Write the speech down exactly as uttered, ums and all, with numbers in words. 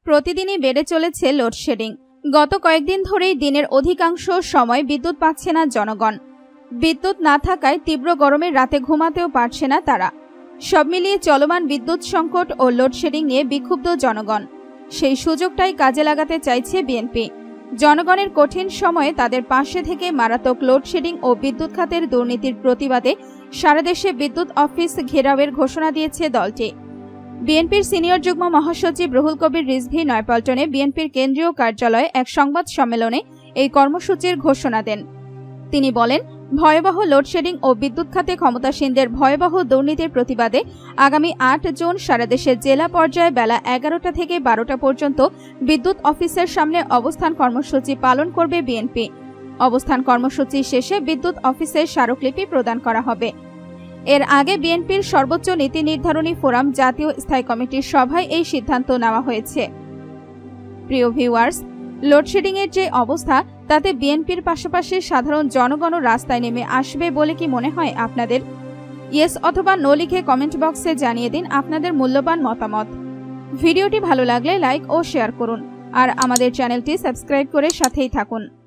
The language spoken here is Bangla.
প্রতিদিনই বেড়ে চলেছে লোডশেডিং। গত কয়েকদিন ধরেই দিনের অধিকাংশ সময় বিদ্যুৎ পাচ্ছে না জনগণ। বিদ্যুৎ না থাকায় তীব্র গরমে রাতে ঘুমাতেও পারছে না তারা। সব মিলিয়ে চলমান বিদ্যুৎ সংকট ও লোডশেডিং নিয়ে বিক্ষুব্ধ জনগণ। সেই সুযোগটাই কাজে লাগাতে চাইছে বিএনপি। জনগণের কঠিন সময়ে তাদের পাশে থেকে মারাত্মক লোডশেডিং ও বিদ্যুৎ খাতের দুর্নীতির প্রতিবাদে সারা দেশে বিদ্যুৎ অফিস ঘেরাওয়ের ঘোষণা দিয়েছে দলটি। বিএনপির সিনিয়র যুগ্ম মহাসচিব রুহুল কবির রিজভী নয়াপল্টনে বিএনপির কেন্দ্রীয় কার্যালয়ে এক সংবাদ সম্মেলনে এই কর্মসূচির ঘোষণা দেন। তিনি বলেন, ভয়াবহ লোডশেডিং ও বিদ্যুৎ খাতে ক্ষমতাসীনদের ভয়াবহ দুর্নীতির প্রতিবাদে আগামী আট জুন সারা দেশের জেলা পর্যায়ে বেলা এগারোটা থেকে বারোটা পর্যন্ত বিদ্যুৎ অফিসের সামনে অবস্থান কর্মসূচি পালন করবে বিএনপি। অবস্থান কর্মসূচি শেষে বিদ্যুৎ অফিসের স্মারকলিপি প্রদান করা হবে। এর আগে বিএনপির সর্বোচ্চ নীতি নির্ধারণী ফোরাম জাতীয় স্থায়ী কমিটির সভায় এই সিদ্ধান্ত নেওয়া হয়েছে। প্রিয় ভিউয়ার্স, লোডশেডিংয়ের যে অবস্থা তাতে বিএনপির পাশাপাশি সাধারণ জনগণও রাস্তায় নেমে আসবে বলে কি মনে হয় আপনাদের? ইয়েস অথবা নো লিখে কমেন্ট বক্সে জানিয়ে দিন আপনাদের মূল্যবান মতামত। ভিডিওটি ভালো লাগলে লাইক ও শেয়ার করুন আর আমাদের চ্যানেলটি সাবস্ক্রাইব করে সাথেই থাকুন।